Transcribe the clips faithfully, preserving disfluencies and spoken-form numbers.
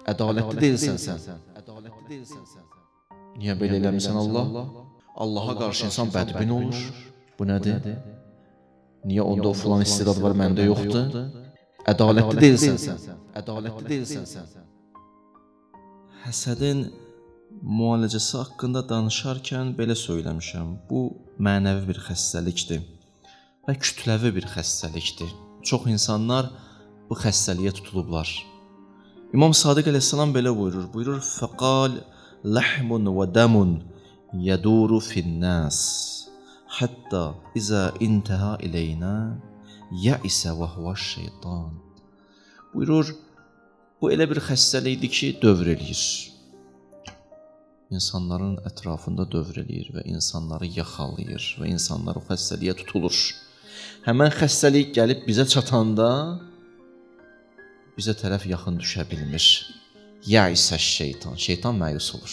ədalətli deyilsən sən. Niyə belə eləmirsən Allah? Allaha qarşı insan bədbin olur. Bu nədir? Niyə onda o filan istedad var, məndə yoxdur? Ədalətli deyilsən sən. Ədalətli deyilsən sən. Həsədin müalicəsi haqqında danışarkən belə söyləmişəm. Bu mənəvi bir xəstəlikdir və kütləvi bir xəstəlikdir. Çox insanlar bu xəstəliyə tutulublar. İmam Sadiq əleyhissalam belə buyurur. Buyurur: "Fəqal lahmun və damun yaduru fin-nas hatta iza intaha ileyna ya'isa və huveş-şeytan." Buyurur, bu elə bir xəstəlikdir ki, dövr eləyir. İnsanların ətrafında dövr eləyir və insanları yaxalayır və insanlar o xəstəliyə tutulur. Həmən xəstəlik gəlib bizə çatanda bizə tərəf yaxın düşə bilmir. Yaisə şeytan, şeytan məyus olur.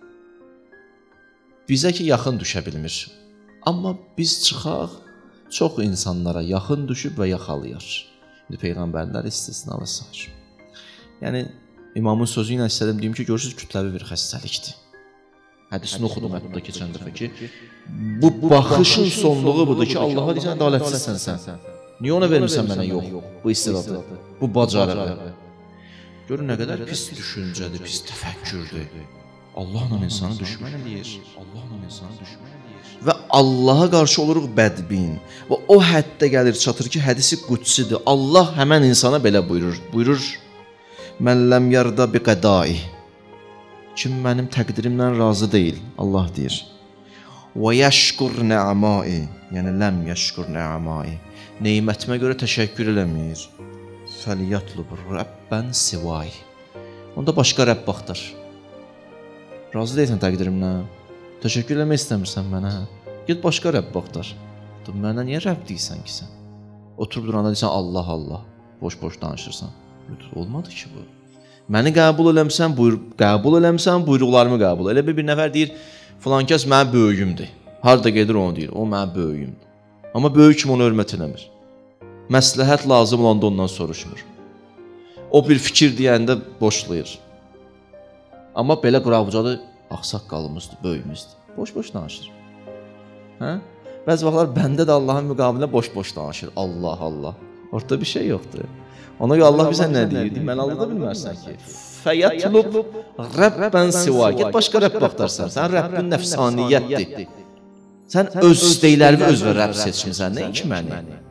Bizə ki, yaxın düşə bilmir. Amma biz çıxaq, çox insanlara yaxın düşüb və yaxalayır. Peyğəmbərlər istisnalı sayır. Yəni, imamın sözü ilə istədim deyim ki, görürsünüz, kütləvi bir xəstəlikdir. Hədisini oxudum hətta keçən dəfə ki, bu baxışın sonluğu budur ki, Allaha deyəcən ədalətlisən sən. Niyə ona vermirsən mənə? Yox, bu istidadı, bu bacarığı. Görün, nə qədər pis düşüncədir, pis təfəkkürdür. Allahla insanı düşmən eləyir. Allahla insanı düşmən eləyir. Və Allaha qarşı oluruq bədbin. Və o həddə gəlir, çatır ki, hədisi qudsidir. Allah həmən insana belə buyurur. Buyurur: "Mən ləm yarda bi qədai." Kim mənim təqdirimdən razı deyil, Allah deyir. "Və yəşkur nə'mai." Yəni ləm yəşkur nə'mai. Nemətimə görə təşəkkür eləmir. "Fəliyatlub Rabban sivay." Onda başqa Rəbb axtar. Razı deyilsən təqdirimdən? Təşəkkür eləmək istəmirsən mənə? Get başqa Rəbb axtar. Mənə niyə Rəbb deyirsən ki sən? Oturub duranda deyirsən Allah Allah. Boş-boş danışırsan. Olmadı ki bu. Məni qəbul eləmsən, buyur, qəbul eləmsən, buyruqlarımı qəbul. Elə bir, bir nəfər deyir, filan kəs mənim böyüyümdür. Harda gedir onu deyir, o mənim böyüyümdür. Amma böyük kim onu hörmət eləmir. Məsləhət lazım olanda ondan soruşmur. O bir fikir deyəndə boşlayır. Amma belə qıraqbucadır, ağsaqqalımızdır, böyümüzdür. Boş-boş danışır. Hə? Bəzi vaxtlar bəndə də Allahın müqabilində boş-boş danışır. Allah Allah. Ortada bir şey yoxdur. Ona görə Allah bizə nə deyir? Mən Allah da bilmərsən ki. Fəyatlub Rabban siva. Get başqa Rəbb axtarsan. Sən Rəbbin nəfsaniyyətdir. Sən öz istəklərini özünə Rəbb seçmisən. Nə ki məni?